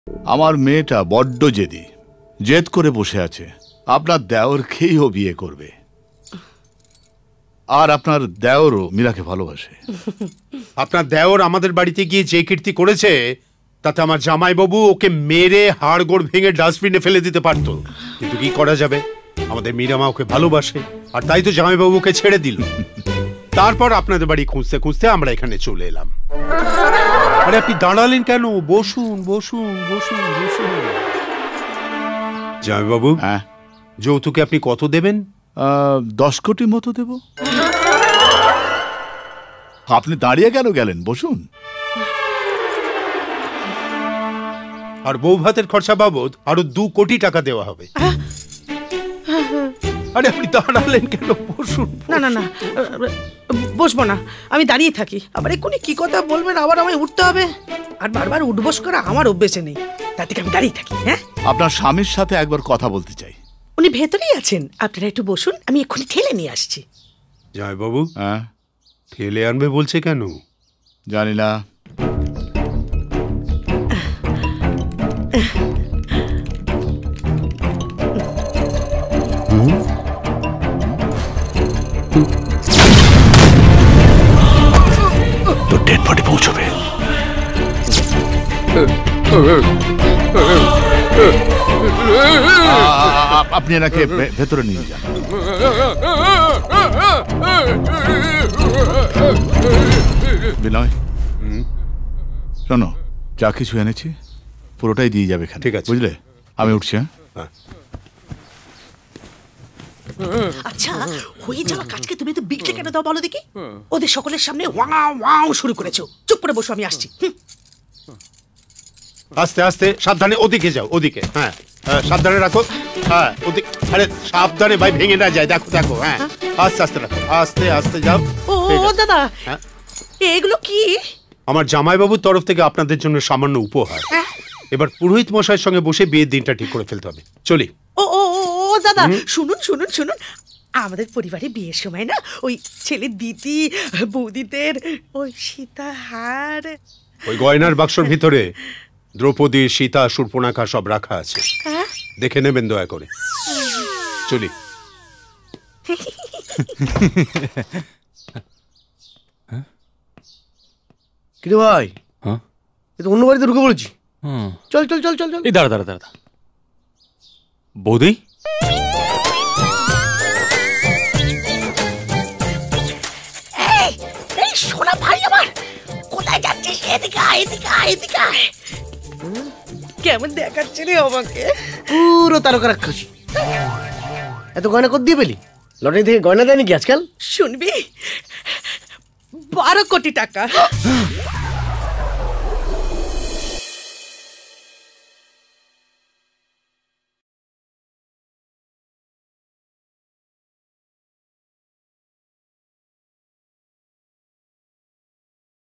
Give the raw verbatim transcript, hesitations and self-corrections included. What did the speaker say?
আমার মেয়েটা বড্ড জেদি, জেদ করে বসে আছে আপনার দেওরকেই ও বিয়ে করবে। আর আপনার দেওরও মীরাকে ভালোবাসে। আপনার দেওর আমাদের বাড়িতে গিয়ে যে কীর্তি করেছে তাতে আমার জামাইবাবু ওকে মেরে হাড় গোড় ভেঙে ডাস্টবিনে ফেলে দিতে পারতো, কিন্তু কি করা যাবে, আমাদের মীরামা ওকে ভালোবাসে আর তাই তো জামাইবাবুকে ছেড়ে দিল। তারপর আপনাদের বাড়ি খুঁজতে খুঁজতে আমরা এখানে চলে এলাম। আরে আপনি দাঁড়ালেন কেন? বসুন বসুন বসুন বসুন। জামাইবাবু, হ্যাঁ, যৌতুকে আপনি কত দেবেন? দশ কোটি মতো দেব। আপনি দাঁড়িয়ে কেন গেলেন? বসুন। আর বউ ভাতের খরচা বাবদ আরো দু কোটি টাকা দেওয়া হবে। আরে আপনি দাঁড়ালেন কেন? বসুন। না না না, বসবো না, আমি দাঁড়িয়ে থাকি। আবার এক্ষুনি কি কথা বলবেন, আবার আমায় উঠতে হবে। আর বারবার উঠবস করা আমার অভ্যেসে নেই, তার থেকে আমি দাঁড়িয়ে থাকি। হ্যাঁ, আপনার স্বামীর সাথে একবার কথা বলতে চাই। উনি ভেতরেই আছেন, আপনারা একটু বসুন, আমি এক্ষুনি ঠেলে নিয়ে আসছি। জামাইবাবু, হ্যাঁ, ঠেলে আনবে বলছে কেন? জানি না। তো ডেড বডি পৌঁছবে। আপনি এনাকে ভেতরে নিয়ে যান। বিনয়, শোনো, যা কিছু এনেছি পুরোটাই দিয়ে যাবে এখানে, ঠিক আছে? বুঝলে, আমি উঠছি। হ্যাঁ, আচ্ছা, হয়ে যাওয়া কাজকে তুমি তো বিগড়ে কেন দাও বলো দেখি? ওদের সকলের সামনে ওয়াও ওয়াও শুরু করেছো। চুপ করে বসো, আমি আসছি। আস্তে আস্তে, সাবধানে। ওদিকে যাও, ওদিকে। হ্যাঁ, সাবধানে রাখো। হ্যাঁ, ওদিকে। আরে সাবধানে ভাই, ভেঙে না যায়। দেখো দেখো। হ্যাঁ, আস্তে আস্তে রাখো, আস্তে আস্তে যাও। ও দাদা, এগুলো কি? আমার জামাইবাবুর তরফ থেকে আপনাদের জন্য সামান্য উপহার। এবার পুরোহিত মশাইয়ের সঙ্গে বসে বিয়ের দিনটা ঠিক করে ফেলতে হবে। চলি। ও ও ও দাদা, শুনুন শুনুন শুনুন, আমাদের পরিবারে বিয়ের সময় না ওই ছেলের দিদি বৌদিদের ওই সীতাহার, ওই গয়নার বাক্সর ভিতরে দ্রৌপদী, সীতা, শূর্পণখা সব রাখা আছে, দেখে নেবেন দয়া করে। চলি। কিরে ভাই, হ্যাঁ, অন্য বাড়িতে ঢুকে পড়েছি। চল চল চল চল চল। এই দাঁড়া দাঁড়া দাঁড়া, বৌদি, এই সোনা ভাই আমার, কোথায় যাচ্ছিস? এদিকে আয়, এদিকে আয়, এদিকে আয়। কেমন দেখাচ্ছে রে আমাকে? পুরো তারকা রাক্ষসী। এত গয়না কত দিয়ে পেলি? লটারি থেকে গয়না দেয় নাকি আজকাল? শুনবি, বারো কোটি টাকা।